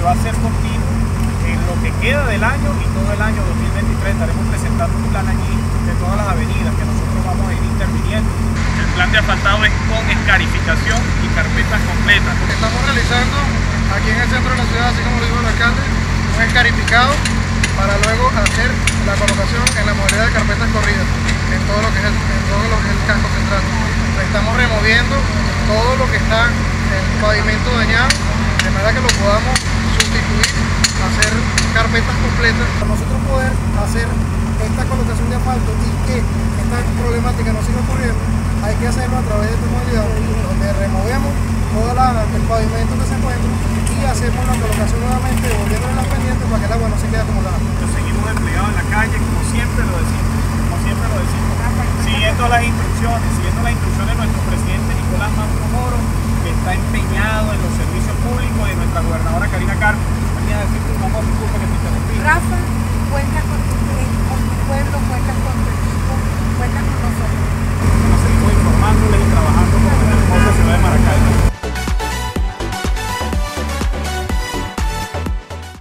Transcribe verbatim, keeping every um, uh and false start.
va a ser continuo en lo que queda del año y todo el año dos mil veintitrés. Estaremos presentando un plan allí de todas las avenidas que nosotros vamos a ir interviniendo. El plan de asfaltado es con escarificación y carpetas completas. Estamos realizando aquí en el centro de la ciudad, así como lo dijo el alcalde, un escarificado para luego hacer la colocación en la modalidad de carpetas corridas en todo lo que es el, en todo lo que es el casco central. Estamos removiendo todo lo que está en el pavimento dañado, de manera que lo podamos sustituir, hacer carpetas completas. Para nosotros poder hacer esta colocación de asfalto y que esta problemática no siga ocurriendo, hay que hacerlo a través de esta modalidad donde removemos todo la, el pavimento que se encuentra y hacemos la colocación nuevamente, volviendo a las pendientes para que el agua no se quede acumulada. Nos seguimos desplegados en la calle, como siempre lo decimos, como siempre lo decimos, siguiendo las instrucciones, siguiendo las instrucciones de nuestro presidente Nicolás Maduro.